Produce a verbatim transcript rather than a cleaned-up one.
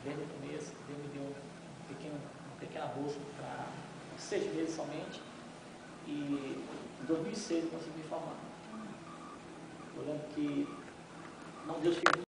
desde o começo. Deus me deu um pequeno, uma pequena bolsa para seis meses somente. E em dois mil e seis eu consegui me formar. Eu lembro que não, Deus fez